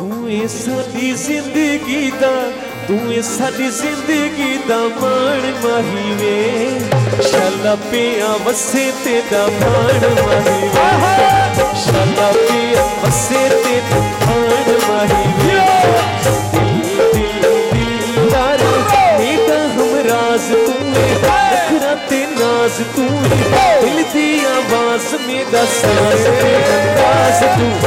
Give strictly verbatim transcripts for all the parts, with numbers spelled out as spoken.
तू ए साडी जिंदगी दा, तू ए साडी जिंदगी दा मान माही वे, शाला पिया वसे तेरा मान माही वे, शाला पिया वसे तेरा मान माही वे। दिल दिल दिलदार मेरा हमराज तू है, नखरा ते नाज तू है, दिल दी आवाज मेरा साज ते अंदाज तू।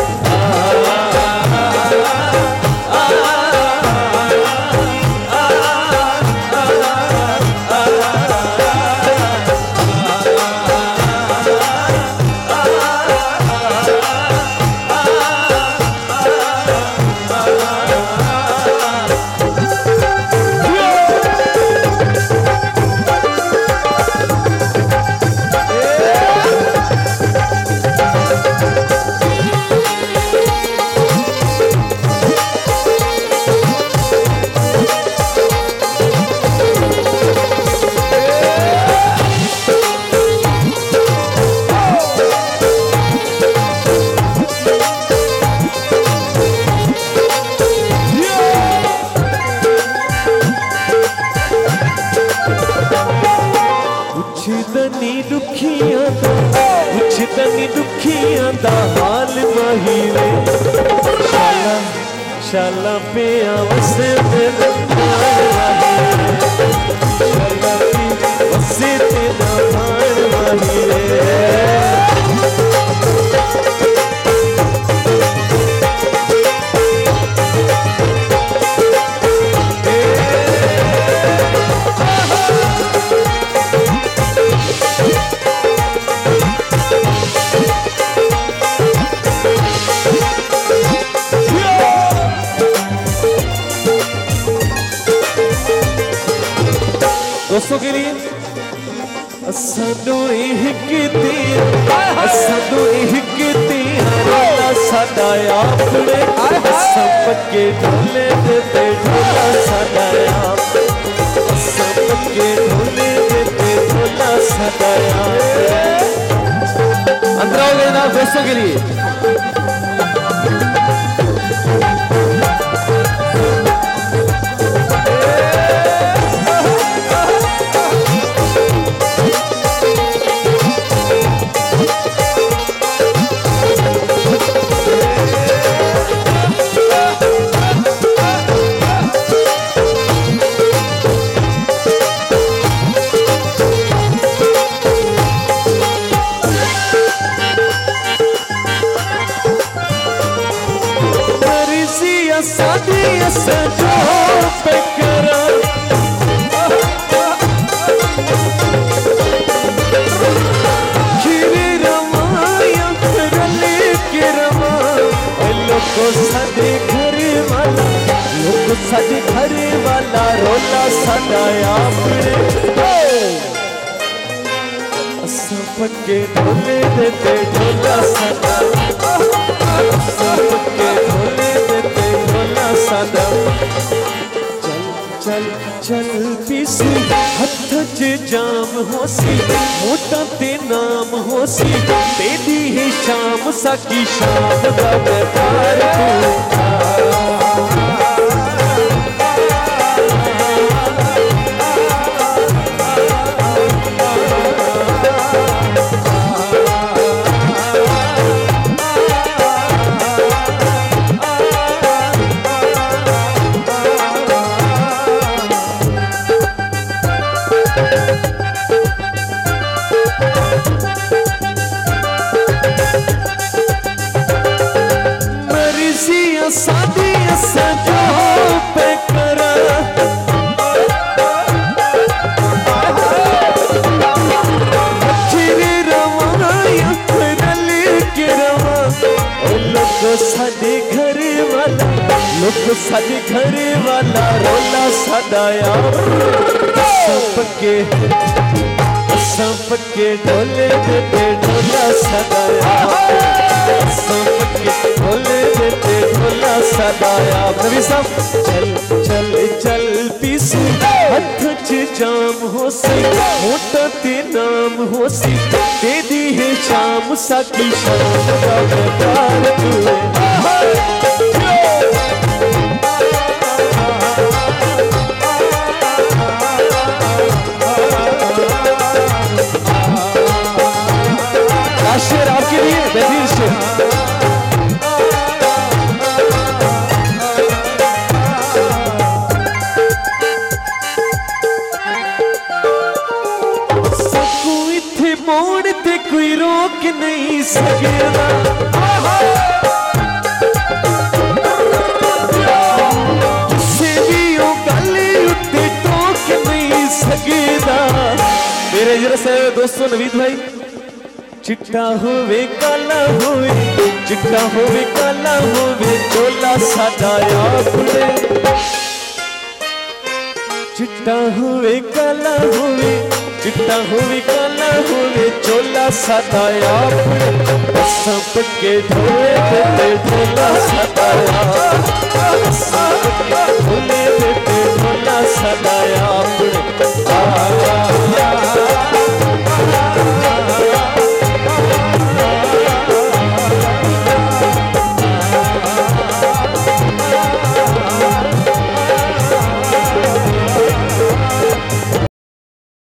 दुखियां दा हाल माही वे, शाला शाला पिया वसे तेरा मान माही वे, शाला पिया वसे तेरा मान माही वे। दोस्तों के लिए साडो हिकती साडो हिकती रोला साडा आपने सब के ढोले देते ढोला साडा आप, सब के ढोले देते ढोला साडा आप। अंदर आओगे ना दोस्तों के लिए। सादी सजो पे करा खीरी रमाया करले के रमा, लोको सादे घर वाला, लोको सादे घर वाला रोला सादा आपने, सब के ढोले देते ढोला सादा, सब के ढोले देते ढोला सादा। चल चल चल पीसी हथ च जाम होसी, मोटा ते नाम होसी, तेरी है शाम साकी शाम दा व्यापार तू। सादी सजो पे करा खीरी रवाया करले के रवा, लोको सादे घर वाला, लोको सादे घर वाला रोला सदाया, सब के सब के ढोले देते ढोला सदाया, सब के ढोले देते ढोला सदाया। नबी साहब चल चल चल पीसी हथ च जाम होसी, मोटा ते नाम होसी, तेरी है शाम साकी शाम दा व्यापार तू। सकदा किसे भी ओ गल उत्ते टोक नहीं सकदा। मेरे जरा से दोस्तों नवीद भाई चिट्टा होवे काला होवे चिट्टा होवे काला होवे चोला साडा आपड़े चिट्टा होवे काला होवे चिट्टा होवे काला होवे चोला साडा आपड़े सब के ढोले ते ढोला साडा